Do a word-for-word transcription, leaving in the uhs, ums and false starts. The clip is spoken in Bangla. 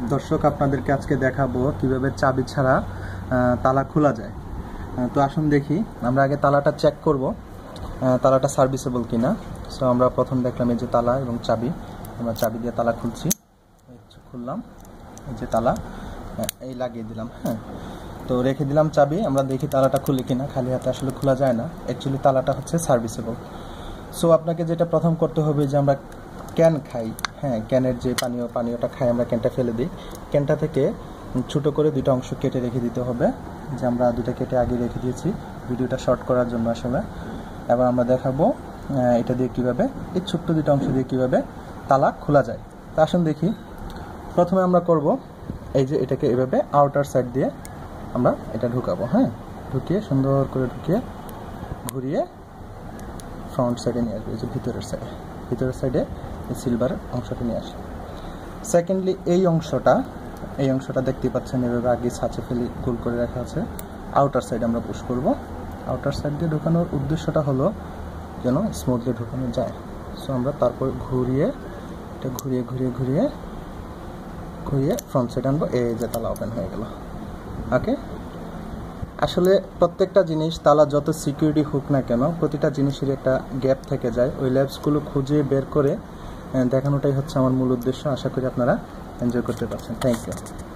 দর্শক আপনাদেরকে আজকে দেখাবো কিভাবে চাবি ছাড়া তালা খোলা যায়। তো আসুন দেখি। আমরা আগে তালাটা চেক করব তালাটা সার্ভিসেবল কিনা। সো আমরা প্রথম দেখলাম এই যে তালা এবং চাবি, আমরা চাবি দিয়ে তালা খুলছি, খুললাম, এই যে তালা এই লাগিয়ে দিলাম। হ্যাঁ, তো রেখে দিলাম চাবি, আমরা দেখি তালাটা খুলে কিনা। খালি হাতে আসলে খোলা যায় না, অ্যাকচুয়ালি তালাটা হচ্ছে সার্ভিসেবল। সো আপনাকে যেটা প্রথম করতে হবে যে আমরা ক্যান খাই, হ্যাঁ ক্যানের যে পানীয় পানীয়টা খাই আমরা, ক্যানটা ফেলে দিই। ক্যানটা থেকে ছোটো করে দুইটা অংশ কেটে রেখে দিতে হবে, যে আমরা দুইটা কেটে আগে রেখে দিয়েছি ভিডিওটা শর্ট করার জন্য আসলে। এবার আমরা দেখাবো এটা দিয়ে কীভাবে, এই ছোট্ট দুইটা অংশ দিয়ে কীভাবে তালা খোলা যায়। তা আসুন দেখি। প্রথমে আমরা করব এই যে এটাকে এভাবে আউটার সাইড দিয়ে আমরা এটা ঢুকাবো। হ্যাঁ, ঢুকিয়ে সুন্দর করে ঢুকিয়ে ঘুরিয়ে ফ্রন্ট সাইডে নিয়ে আসবো, এই যে ভিতরের সাইডে ভিতরের সাইডে এই সিলভার অংশটা নিয়ে আসি। সেকেন্ডলি এই অংশটা এই অংশটা দেখতে পাচ্ছেন এভাবে আগে ছাঁচে ফেলে গোল করে রাখা আছে। আউটার সাইড আমরা পুশ করব। আউটার সাইড দিয়ে ঢোকানোর উদ্দেশ্যটা হলো যেন স্মুথলি ঢোকানো যায়। সো আমরা তারপর ঘুরিয়ে এটা ঘুরিয়ে ঘুরিয়ে ঘুরিয়ে ঘুরিয়ে ফ্রন্ট সাইড আনবো। এই যে তালা ওপেন হয়ে গেল। ওকে, আসলে প্রত্যেকটা জিনিস, তালা যত সিকিউরিটি হোক না কেন, প্রতিটা জিনিসের একটা গ্যাপ থেকে যায়। ওই ল্যাবসগুলো খুঁজে বের করে দেখানোটাই হচ্ছে আমার মূল উদ্দেশ্য। আশা করি আপনারা এনজয় করতে পারছেন। Thank you.